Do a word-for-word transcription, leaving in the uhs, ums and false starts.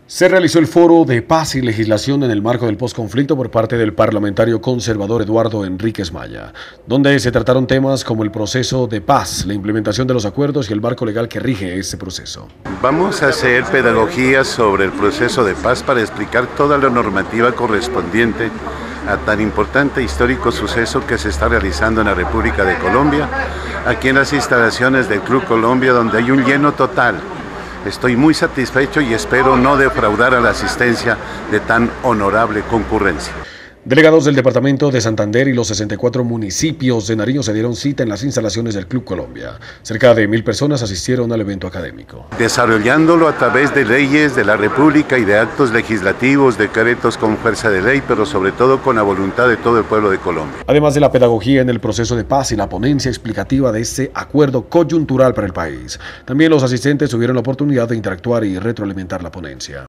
Se realizó el foro de paz y legislación en el marco del posconflicto por parte del parlamentario conservador Eduardo Enríquez Maya, donde se trataron temas como el proceso de paz, la implementación de los acuerdos y el marco legal que rige este proceso. Vamos a hacer pedagogía sobre el proceso de paz para explicar toda la normativa correspondiente a tan importante histórico suceso que se está realizando en la República de Colombia, aquí en las instalaciones del Club Colombia, donde hay un lleno total. Estoy muy satisfecho y espero no defraudar a la asistencia de tan honorable concurrencia. Delegados del departamento de Santander y los sesenta y cuatro municipios de Nariño se dieron cita en las instalaciones del Club Colombia. Cerca de mil personas asistieron al evento académico. Desarrollándolo a través de leyes de la República y de actos legislativos, decretos con fuerza de ley, pero sobre todo con la voluntad de todo el pueblo de Colombia. Además de la pedagogía en el proceso de paz y la ponencia explicativa de este acuerdo coyuntural para el país, también los asistentes tuvieron la oportunidad de interactuar y retroalimentar la ponencia.